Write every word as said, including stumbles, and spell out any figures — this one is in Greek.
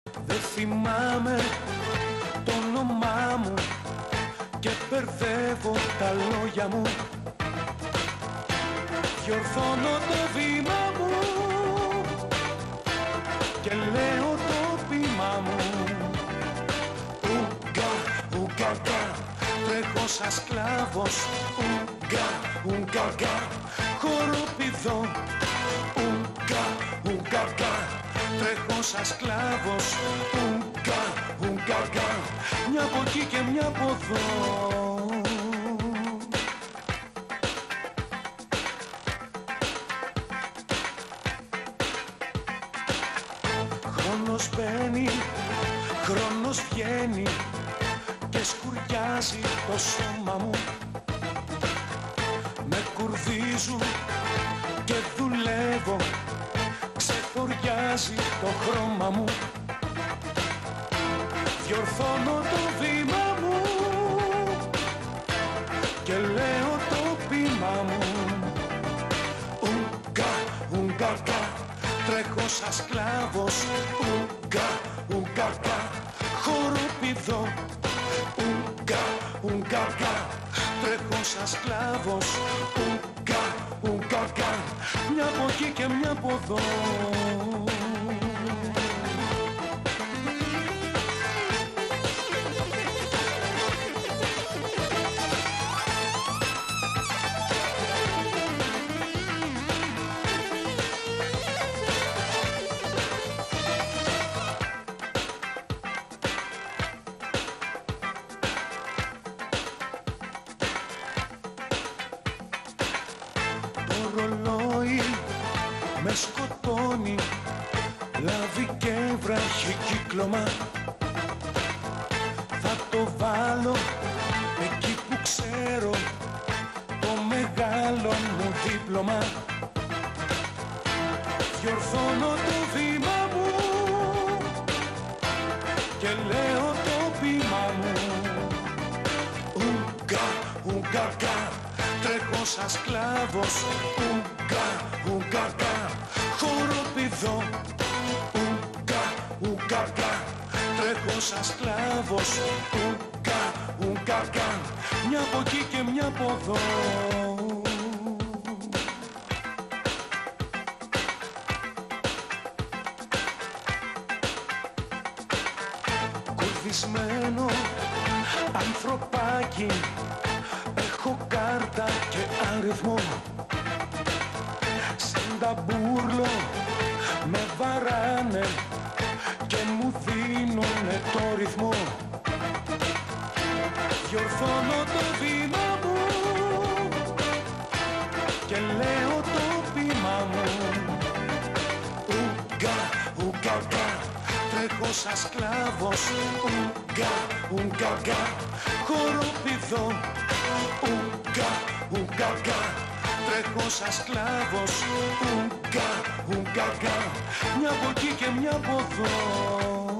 Δεν θυμάμαι το όνομά μου και μπερδεύω τα λόγια μου. Διορθώνω το βήμα μου και λέω το ποίημα μου. Ουγκα, ουγκα, τρέχω σαν σκλάβος. Ουγκα, ουγκα, χοροπηδώ. Ουγκα, ουγκα, τρέχω σαν σκλάβος. Ουγκα, ουγκα, μια από εκεί και μια από εδώ. Χρόνος μπαίνει, χρόνος βγαίνει και σκουριάζει το σώμα μου. Με κουρδίζουν και δουλεύω, ξεφοριάζει το χρώμα μου. Διορθώνω το βήμα μου και λέω το ποίημα μου. Ουγκα, ουγκα, τρέχω σαν σκλάβος. Ουγκα, ουγκα, χοροπηδώ. Ουγκα, ουγκα, τρέχω σαν σκλάβος. Ουγκα, ουγκα, μια από εκεί και μια από εδώ. Το ρολόι με σκοτώνει, λάβει και βραχικύκλωμα. Θα το βάλω εκεί που ξέρω το μεγάλο μου δίπλωμα. Διορθώνω το βήμα μου και λέω το ποίημα μου. Ουγκα, ουγκα, τρέχω σαν σκλάβος. Ουγκα, ουγκα, χοροπηδώ. Ουγκα, ουγκα, τρέχω σαν σκλάβος. Ουγκα, ουγκα, μια από εκεί και μια από εδώ. Κουρδισμένο ανθρωπάκι, έχω κάρτα και αριθμό. Σαν ταμπούρλο με βαράνε και μου δίνουνε το ρυθμό. Διορθώνω το βήμα μου και λέω το ποίημα μου. Ουγκα, ουγκα, τρέχω σαν σκλάβος. Ουγκα, ουγκα, χοροπηδώ. Ουγκα, ουγκα, τρέχω σαν σκλάβος. Ουγκα, ουγκα, μια από εκεί και μια από εδώ.